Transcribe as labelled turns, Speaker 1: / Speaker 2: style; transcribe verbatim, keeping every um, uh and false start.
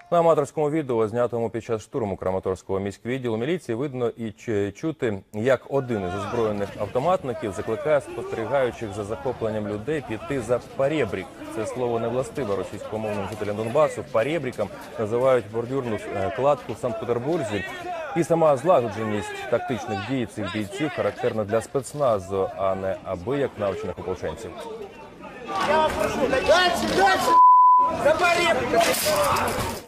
Speaker 1: На аматорському відео, знятому під час штурму Краматорського міськвідділу міліції, видно і чути, як один із озброєних автоматників закликає спостерігаючих за захопленням людей піти за поребрик. Це слово не властиве російськомовним жителям Донбасу. Поребриком називають бордюрну кладку в Санкт-Петербурзі. І сама злагодженість тактичних дій цих бійців характерна для спецназу, а не аби як навчених ополченців.
Speaker 2: Я вас прошу, дальше, дальше! За поребриком!